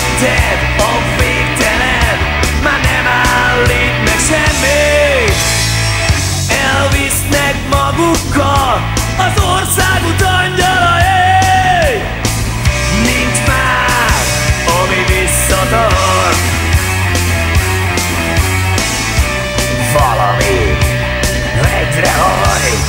előtted a végtelen, már nem állít meg semmi. Elvisznek magukkal az országút angyalai. Nincs már, ami visszatart. Valami egyre hajt.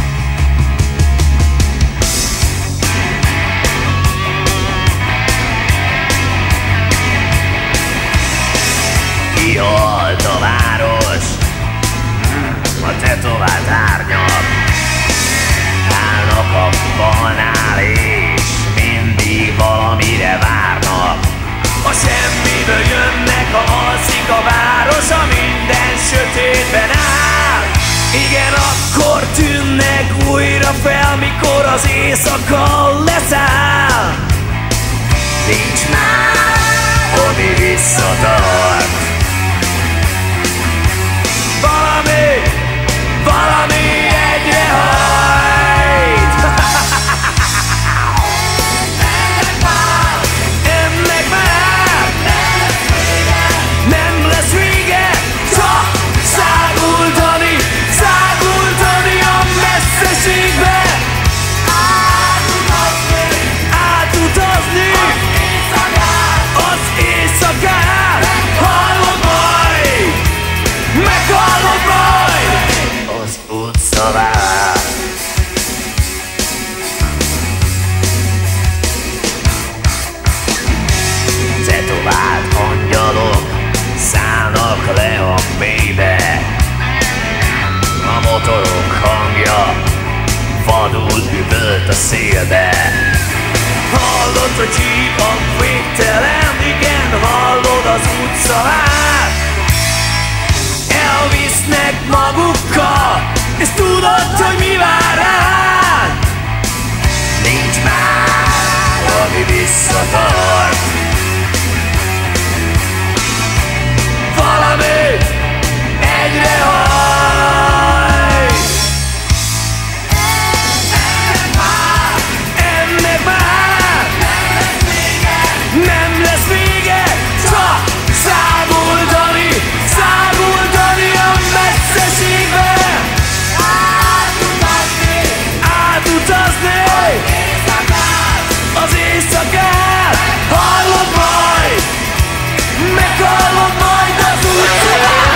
Kihalt a város, a tetovált árnyak állnak a falnál, és mindig valamire várnak. A semmiből jönnek, ha alszik a város, a minden sötétben áll. Igen, akkor tűnnek újra fel, mikor az éjszaka leszáll. Nincs már, ami visszatart. Valami egyre hajt. Ennek már nem lesz vége, csak száguldani a messzeségbe. Átutazni az éjszakát. Hallod majd, meghallod majd az útszavát. Tetovált angyalok szállnak le a mélybe. A motorok hangja vadul üvölt a szélbe. Hallod, hogy hív a végtelen, igen, hallod az útszavát. Elvisznek magukkal, és tudod, hogy mi vár rád. Nincs már, ami visszatart. Valami egyre hajt. Ennek már nem lesz vége, csak száguldani a messzeségbe. Átutazni az éjszakát. Hallod majd, meghallod majd az útszavát.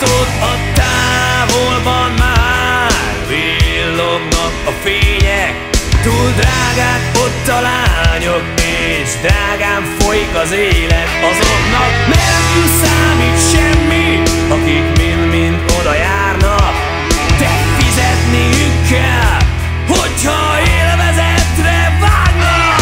látod, a távolban már villognak a fények. Túl drágák ott a lányok, és drágán folyik az élet. Azoknak nem számít semmi, akik mind-mind oda járnak. De fizetniük kell, hogyha élvezetre vágnak.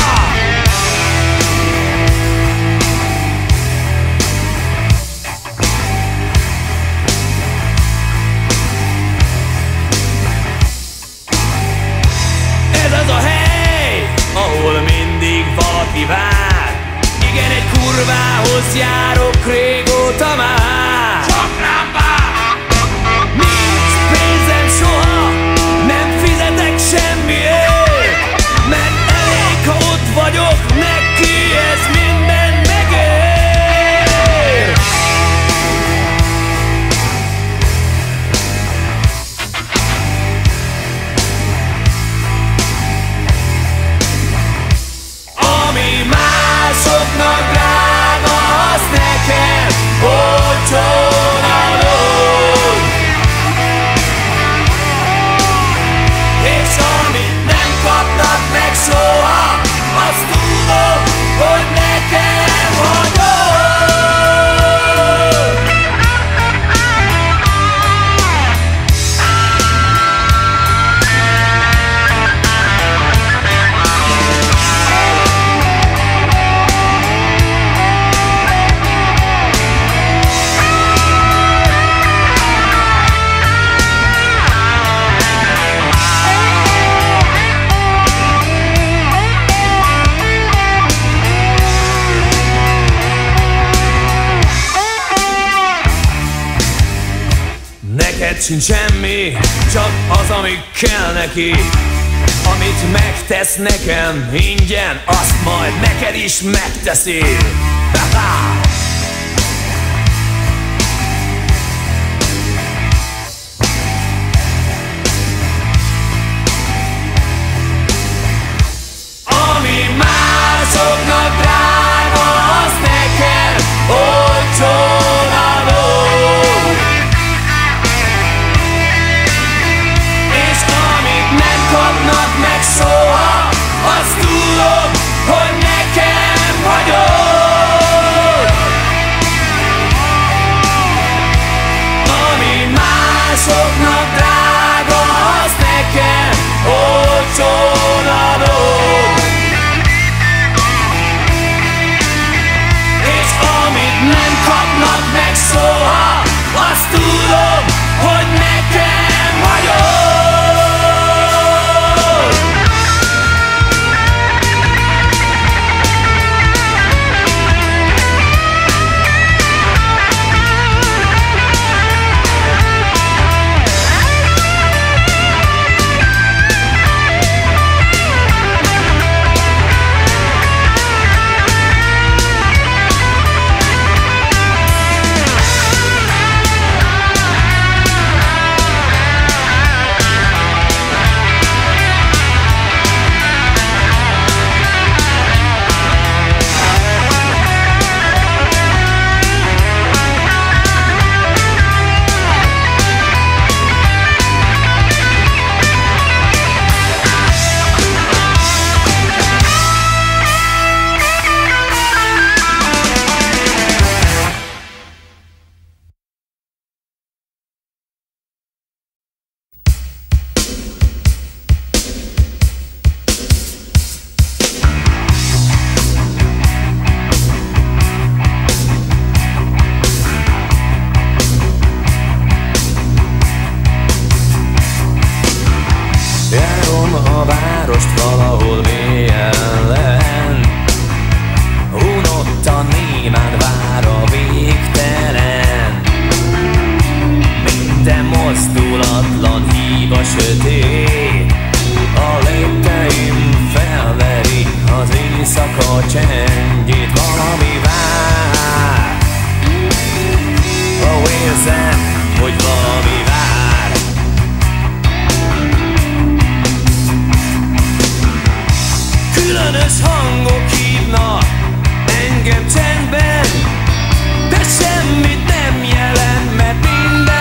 Ez az a hely, ahol mindig valaki vár. Igen, egy kurvához járok régóta már. Csak rám vár. Nincs pénzem soha, nem fizetek semmiért, mert elég, ha ott vagyok, neki ez minden megér. Ami másoknak drága, az nekem olcsón adod. És amit nem kapnak meg soha, azt tudom, hogy nekem hagyod. Neked sincs semmi, csak az, ami kell neki. Amit megtesz nekem ingyen, azt majd neked is megteszi. Ha-ha! Ami másoknak drága, az nekem olcsón adod. És amit nem kapnak meg soha, azt tudom, hogy nekem hagyod. Ami másoknak drága, az nekem olcsón adod. És amit nem kapnak meg soha, azt tudom, hogy nekem hagyod. Járom a várost valahol mélyen lent, unottan némán vár a végtelen. Minden mozdulatlan hív a sötét, a lépteim felveri az éjszaka csendjét. Valami vár, ó, érzem, hogy valami vár. Különös hangok hívnak engem csendben, de semmit nem jelent, mert minden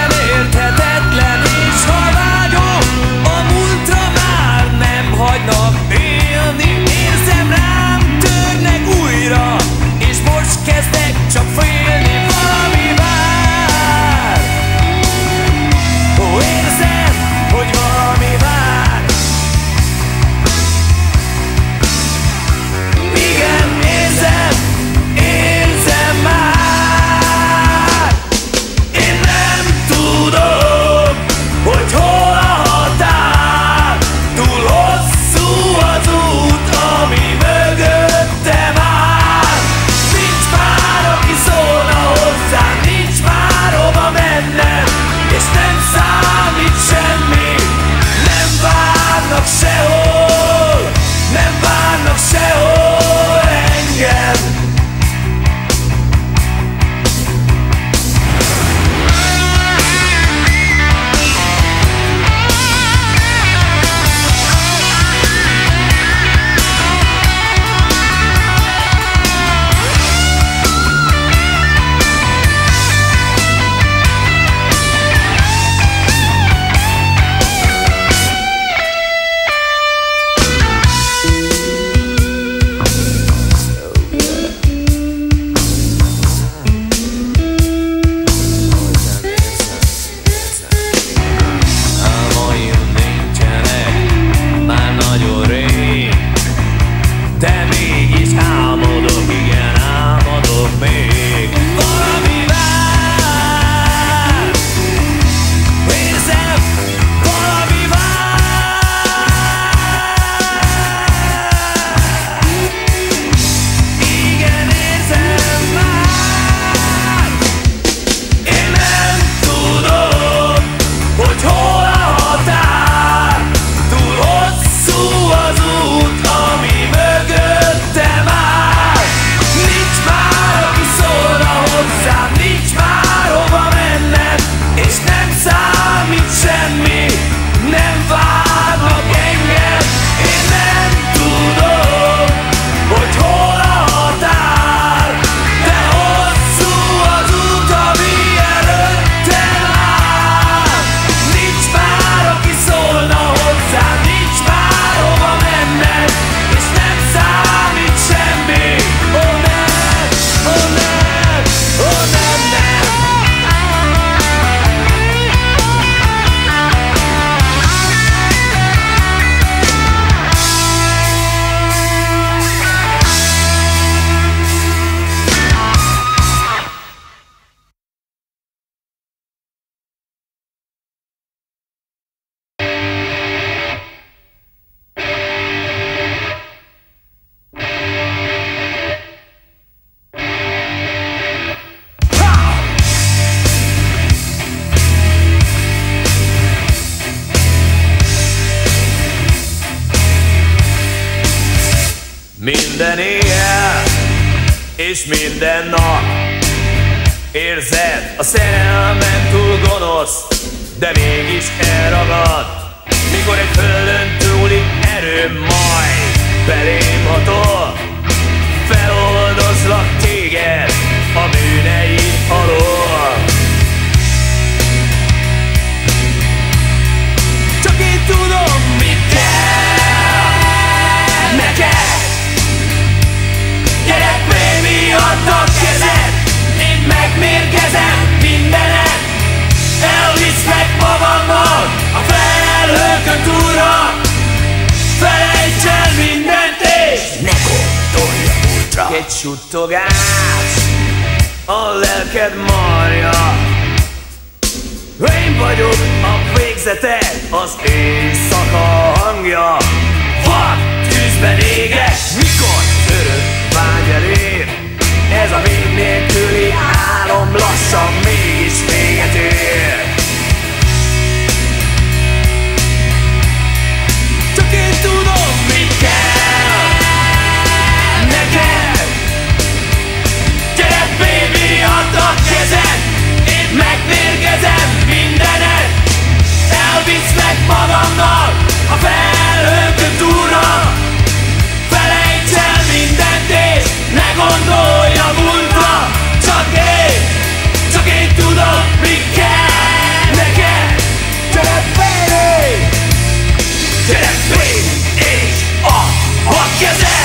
Minden éjjel és minden nap érzed, a szerelem túl gonosz, de mégis elragad. Mikor egy földön túli erő majd belém hatol, feloldozlak téged a bűneid alól. Csak én tudom, mit kell neked. Gyere baby, add a kezed, én megmérgezem mindenet. Elviszlek magammal a felhőkön túlra. Felejts el mindent és ne gondolj a múltra. Egy suttogás, a lelked marja. Én vagyok a végzeted, az éjszaka hangja. Vad tűzben éges, mikor örök vágy elér. Ez a vég nélküli álom lassan mégis véget ér. Csak én tudom, mit kell neked. Gyere baby, add a kezed, én megmérgezem mindenet. Elviszlek magammal a felhőkön túlra. Felejts el mindent és ne gondolj a múltra. Csak én tudom, mi kell neked. Gyere baby, gyere baby, és add a kezed.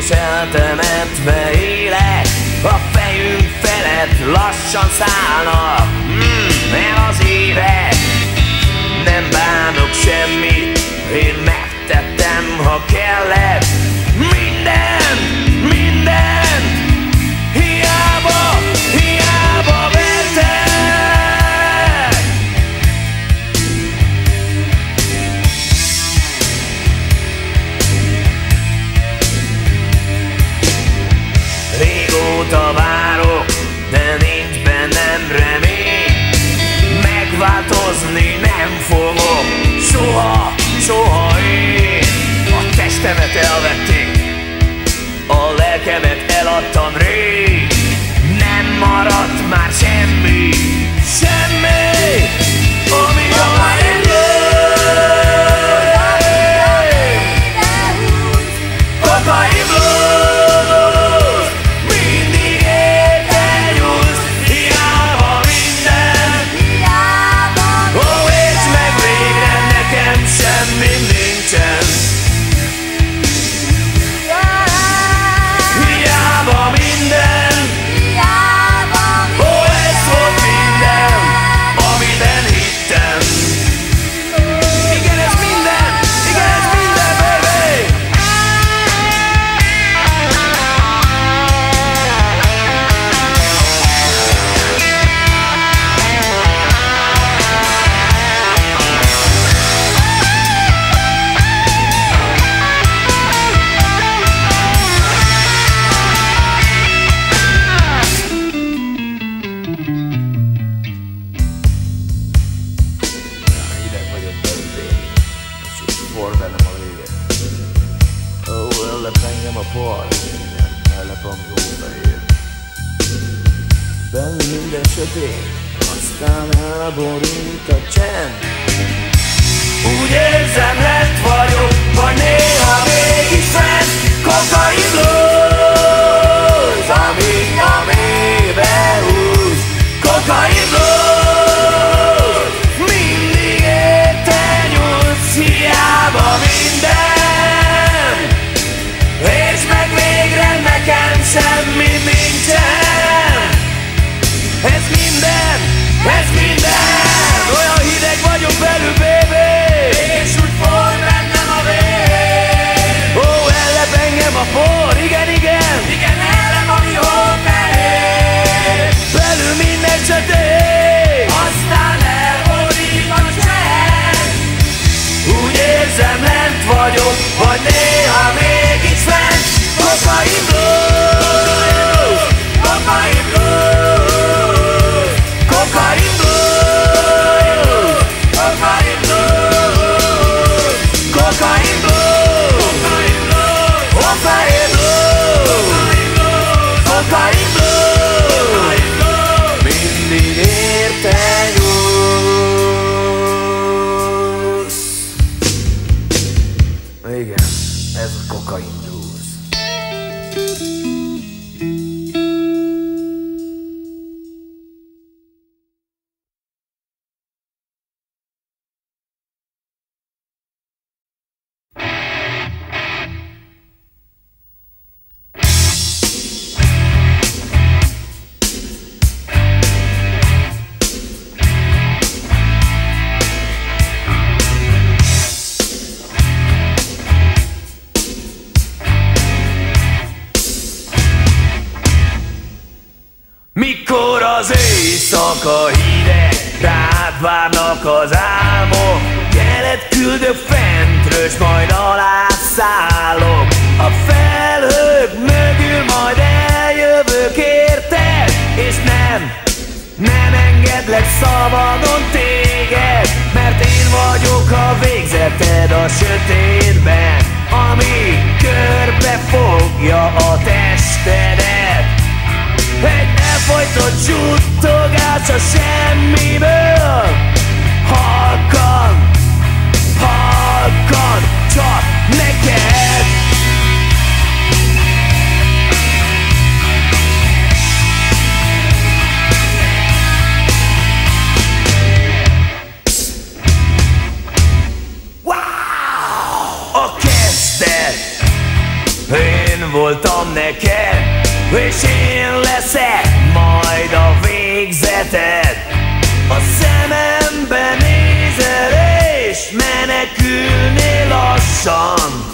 és eltemetve élek. A fejünk felett lassan szállnak el az évek. Nem bánok semmit, én megtettem, ha kellett. Minden, hiába vertek. Régóta várok, de nincs bennem remény. Megváltozni nem fogok, soha én. A testemet elvették, a lelkemet eladtam rég. Nem maradt már semmi, ami olyan Kokain blues, mindig érte nyúlsz. Hiába minden, ó, és meg végre nekem semmi nincsen. Hiába minden, ó, ez volt minden, amiben hittem. Igen, ez minden, baby. Hideg vagyok belül, baby. Most csak for bennem a vége. Ó, ellep engem a por, ellep a gófehér. Belül minden sötét, aztán elborít a csend. Úgy érzem, lent vagyok, vagy néha mégis fent. Kokain blues, ami a mélybe húz. Kokain blues, mindig érte nyúlsz. Hiába minden, és meg végre nekem semmi nincsen. Ez minden, olyan hideg vagyok belül, baby. És úgy forr bennem a vér. Ó, ellep engem a por, igen, ellep, ami hófehér. Belül minden sötét, aztán elborít a csend. Úgy érzem, lent vagyok, vagy néha mégis fent. Kokain blues, kokain blues, kokain blues, kokain blues, kokain blues, kokain blues, kokain blues, mindig érte nyúlsz. Igen, ez a kokain blues. Mikor az éjszaka hideg, rád várnak az álmok. Jelet küldök fentről, s majd alá szállok. A felhők mögül majd eljövök érted, és nem engedlek szabadon téged. Mert én vagyok a végzeted a sötétben, ami körbe fogja a testedet. Egy elfojtott suttogás a semmiből. Halkan, csak neked. Wow! A kezdet. Én voltam voltam neked, és én leszek majd a végzeted. A szemembe nézel és menekülnél lassan.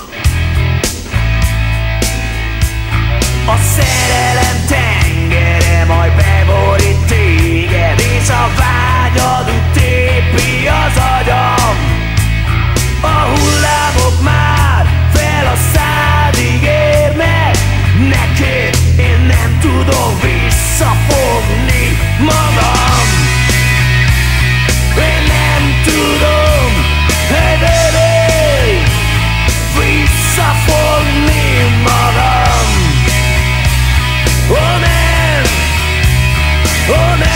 A szerelem tengere majd beborít téged, és a vágyad utépi az agyam. A hullámok már fel a szádig érnek, neked én nem tudom visszafogni magam. Én nem tudom, hey baby, visszafogni magam. Oh nem, oh nem.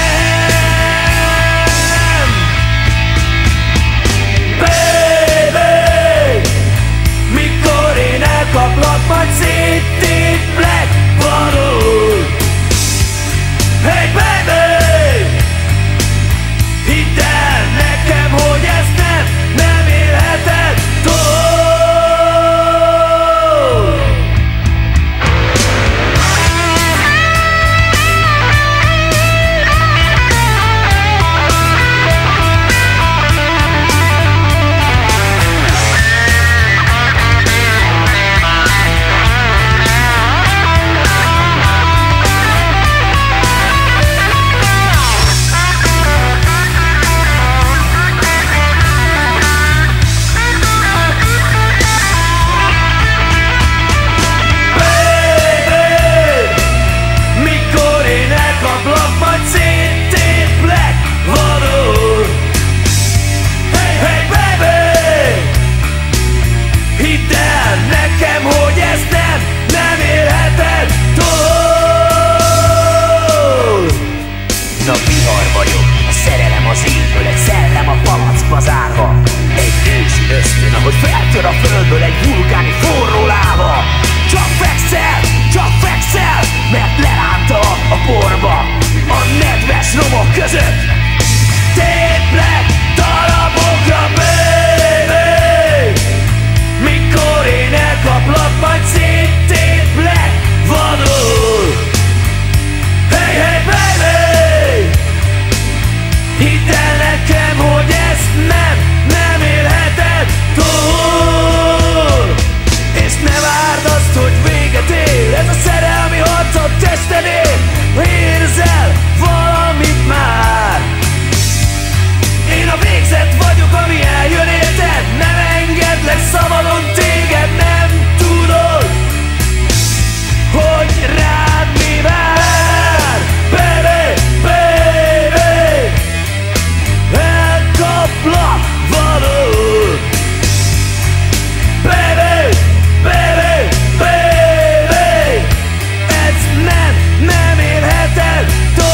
Baby, mikor én elkaplak, majd széttéplek vadul. Hey baby, hidd el nekem, hogy ezt nem élheted túl. Hogy feltör a földből egy vulkáni forró láva. Csak fekszel, mert lerántalak a porba, a nedves romok között. Téplek darabokra, baby, mikor én elkaplak, majd széttéplek vadul. Hey, hey, baby, hidd el nekem, hogy ezt nem élheted túl. És ne várd azt, hogy véget ér ez a szerelmi harc a testedért. Érzel valamit már? Én a végzet vagyok, ami eljön érted. Nem engedlek szabadon téged, nem tudod, hogy rád mi vár. Baby, baby, elkaplak vadul. Baby, baby, baby, ez nem élheted túl.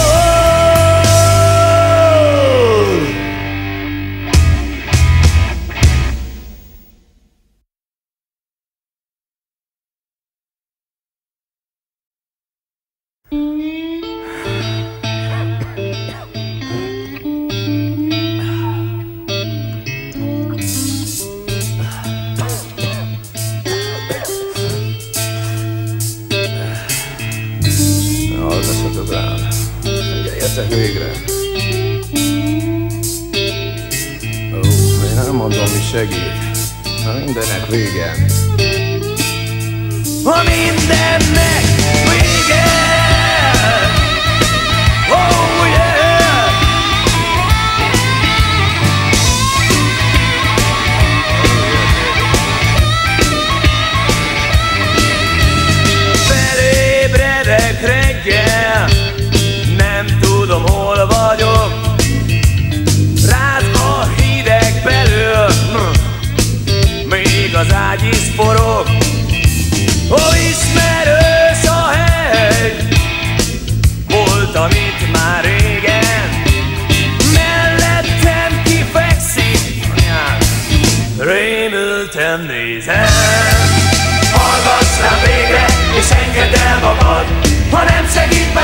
Hallgassatok rám, figyeljetek végre. Én nem mondom, mi segít, ha mindennek vége. Ha mindennek vége. Oh yeah. Felébredek reggel, nem tudom hol vagyok. Ráz a hideg belül, még az ágy is forog. Ó, ismerős a hely, voltam itt már régen. Mellettem kifekszik, rémülten nézem. Hallgass rám végre, és engedd el magad, ha nem segít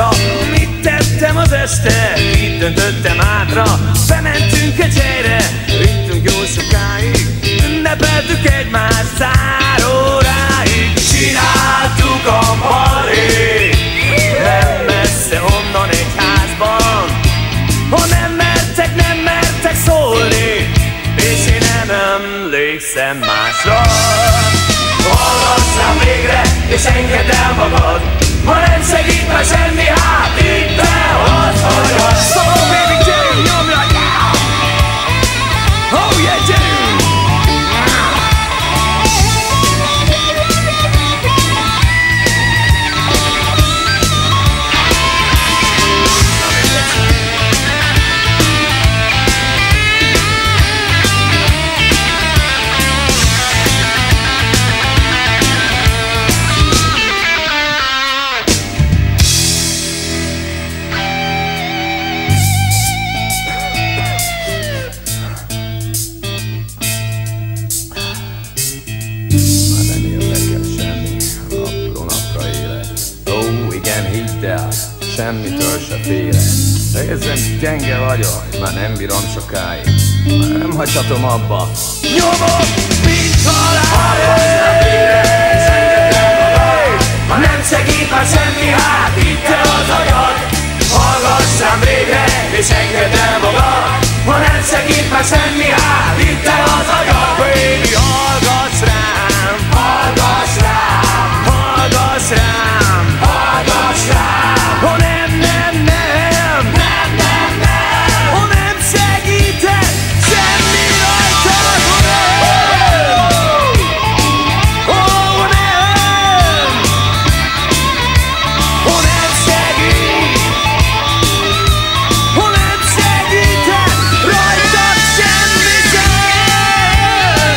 másra. Mit tettem az este, itt döntöttem átra. Bementünk egy helyre, ittünk jó sokáig, ünnepeltük egymást száróráig. Csináltuk a balét, nem messze onnan egy házban. Ha nem mertek szólni, és én nem emlékszem másra. Hallgass rám végre, és engedd el magad. Ha nem segít már semmi, hát itt behadd hagyad. Oh baby, gyerünk, nyomj rá! Oh yeah, gyerünk! Semmitől se félek. Érzem, gyenge vagyok, már nem bírom sokáig. Már nem hagyhatom abba. Nyomok, mint halál. Ha nem segít már semmi, hát itt az agyad. Hallgass rám végre, és engedd el magad. Ha nem segít már semmi, hát itt az agyad. Baby, hallgass rám. Hallgass rám. Hallgass rám. Hallgass rám. Ha nem ha nem segített semmi rajtad, ha nem segít, ha nem segített rajtad semmi sem.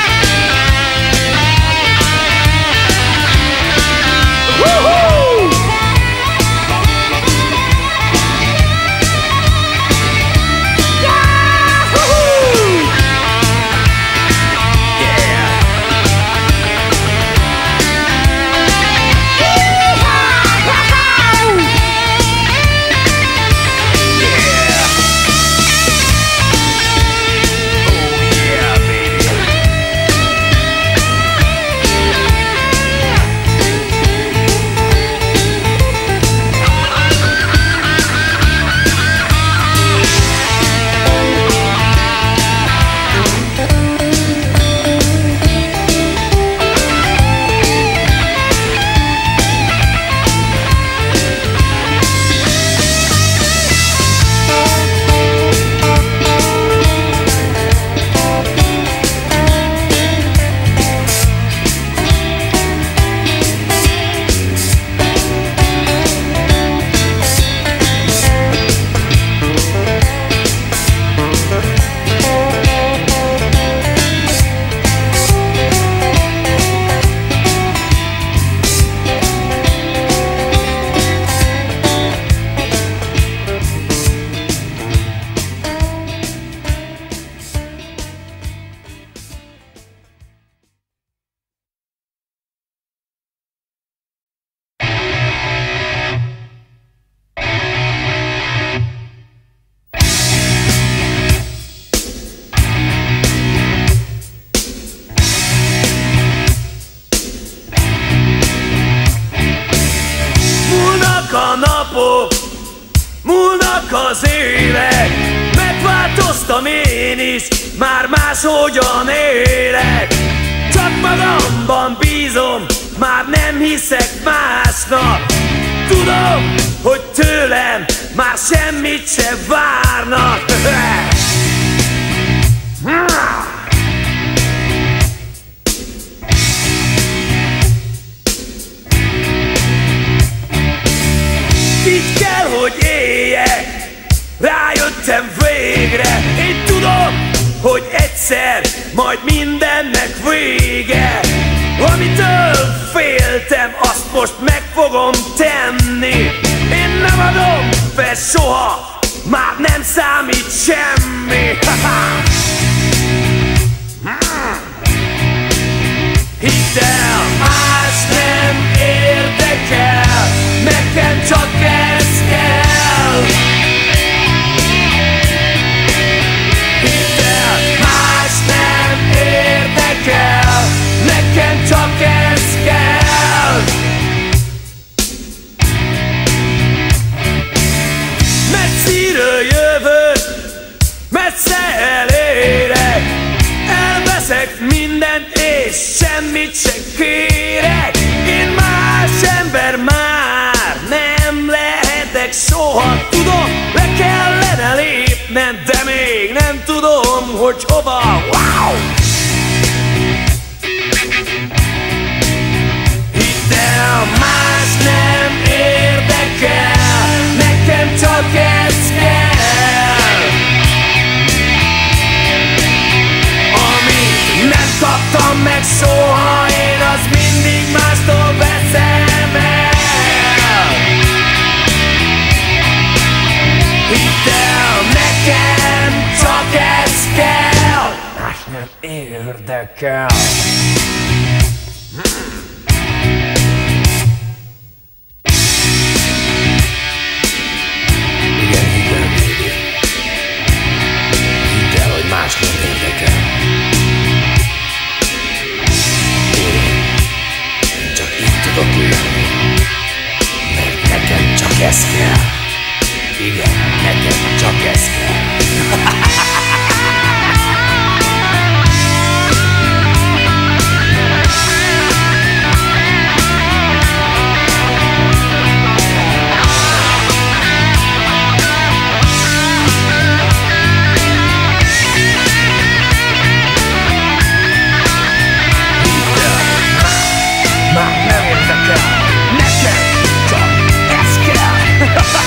Múlnak az évek, megváltoztam én is, már máshogyan élek. Csak magamban bízom, már nem hiszek másnak. Tudom, hogy tőlem már semmit se várnak. Így kell, hogy éljek, rájöttem végre. Én tudom, hogy egyszer majd mindennek vége. Amitől féltem, azt most meg fogom tenni. Én nem adom fel soha, már nem számít semmi. Hidd el, más nem érdekel, nekem csak kell. semmit se kérek. Én más ember már nem lehetek soha. Tudom, le kellene lépnem, de még nem tudom, hogy hova. Wow! Hidd el, más nem érdekel, nekem csak ez kell. Amit nem kaptam meg soha, én az mindig mástól veszem el. Hidd el, nekem csak ez kell, más nem érdekel. Igen, hidd el, baby. Hidd el, hogy más nem érdekel. Én csak így tudok élni, mert nekem csak ez kell. Igen, nekem csak ez kell. Már nem érdekel, nekem csak ez kell.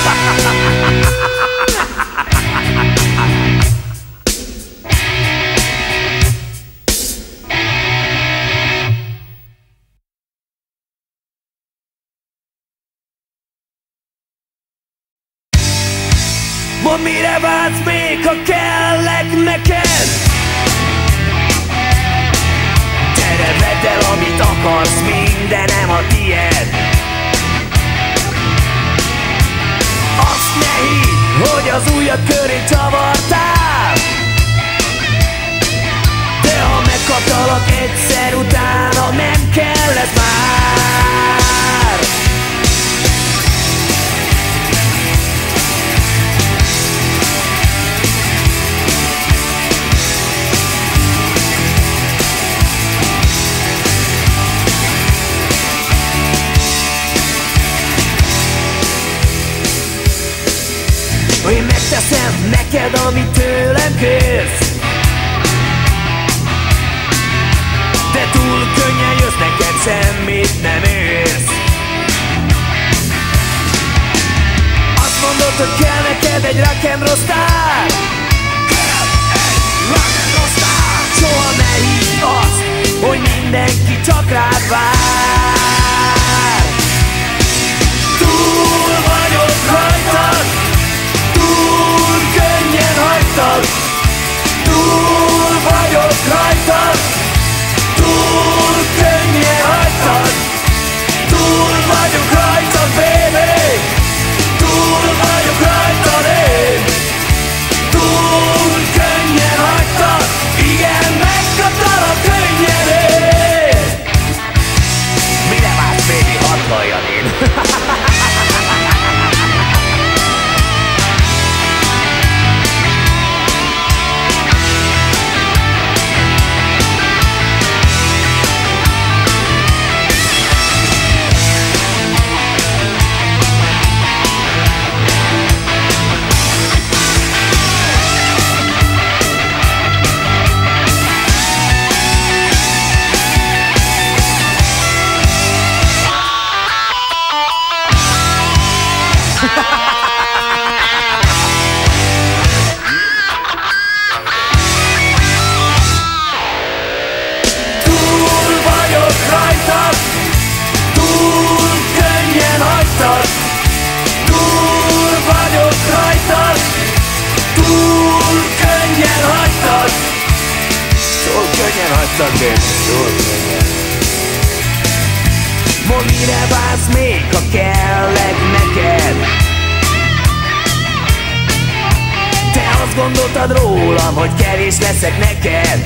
Mondd, mire vágysz még, ha kellek neked. Gyere, vedd el, amit akarsz, mindenem a tied. Azt ne hidd, hogy az ujjad köré csavartál, de ha megkaptalak egyszer, utána nem kell ez már. Én megteszem neked, amit tőlem kérsz, de túl könnyen jössz, neked semmit nem érsz. Azt mondod, hogy kell neked egy rock'n'roll sztár. Kell egy rock'n'roll sztár. Soha ne hidd azt, hogy mindenki csak rád vár. Túl vagyok rajtad, túl könnyen hagytad, túl vagyok rajtad, túl könnyen hagytad, túl vagyok rajtad, baby, túl vagyok rajtad én, túl könnyen hagytad, igen, megkaptalak könnyedén. Mire vársz, baby, hadd halljad én. Mondd, mire vársz még, ha kellek neked. Te azt gondoltad rólam, hogy kevés leszek neked,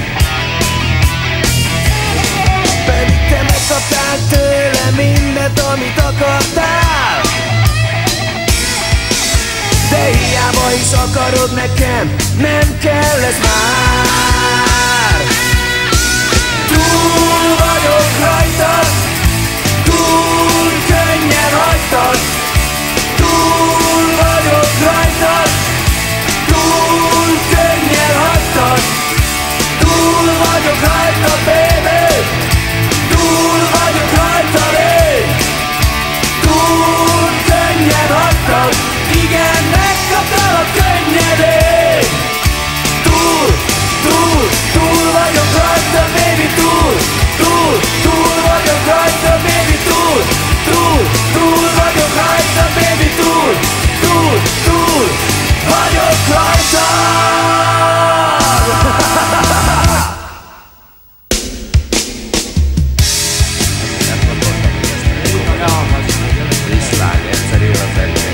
pedig te megkaptál tőle mindent, amit akartál. De hiába is akarod nekem, nem kell ez már. Túl vagyok rajtad. Igen, megkaptalak könnyedén. Túl vagyok rajta, baby, túl vagyok rajta, baby, túl vagyok rajta, baby, túl vagyok rajta. Viszlát, egyszerű az egyszerű.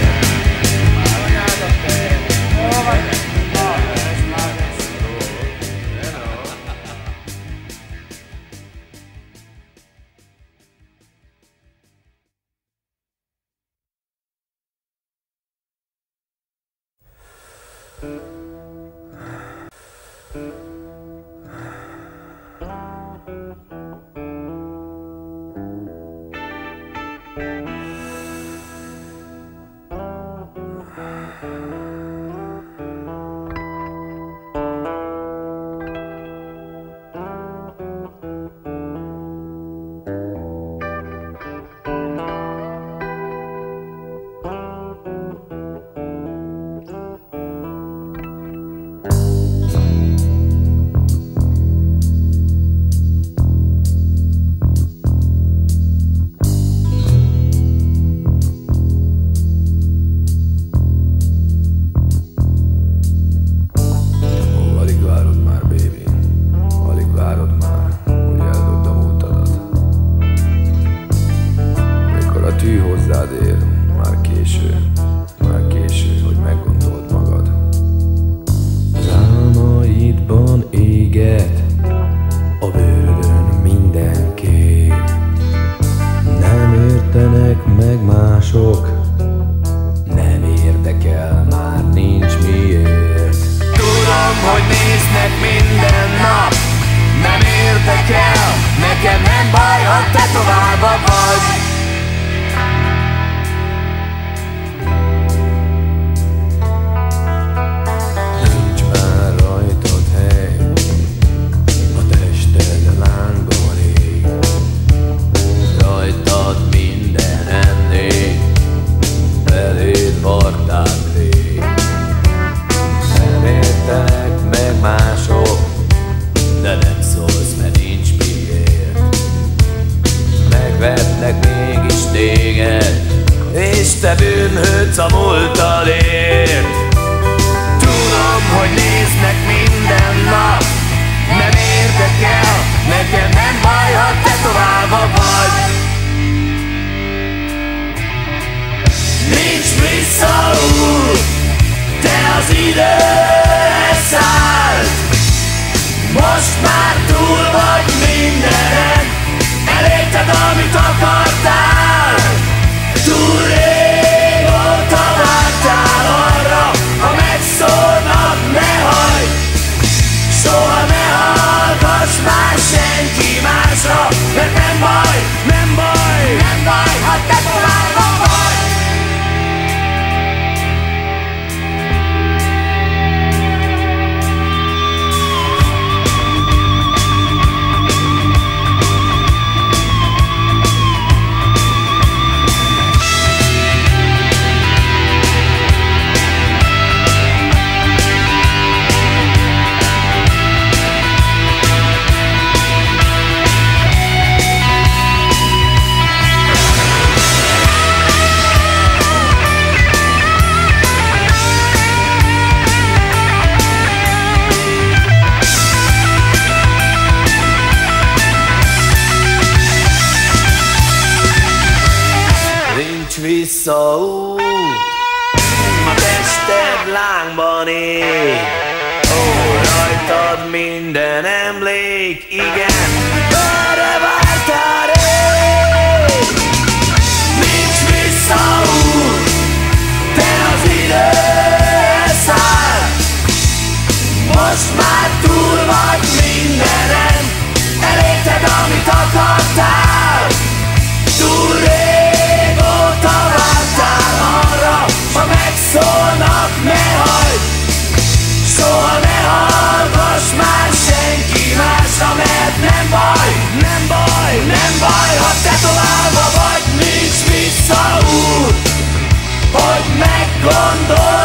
Nem érdekel, már nincs miért. Tudom, hogy néznek minden nap, nem érdekel, nekem nem baj, ha tetoválva vagy. Nincs már rajtad hely, a tested lángban ég. Rajtad minden ennél, eléd varták rég. Nem értenek meg mások, de nem szólsz, mert nincs miért. Megvetnek mégis téged, és te bűnhődsz a múltadért. Tudom, hogy néznek minden nap, nem érdekel, nekem nem baj, ha tetoválva vagy. Nincs visszaút, te az idő elszállt. Most már túl vagy mindenen, elérted, amit akartál. Túl régóta vártál arra, ha megszólnak, ne hagyd. Soha ne hallgass már senki másra, mert nem baj, nem baj, nem baj, ha tetoválva vagy. Visszaút, A tested lángban ég. Ó, rajtad minden emlék, igen, erre vártál rég. Nincs visszaút, te az idő elszállt. Most már túl vagy mindenen, elérted, amit akartál. Túl régóta vártál arra, ha megszólnak, ne hagyd. Soha ne hallgass már senki másra, mert nem baj. Gondolj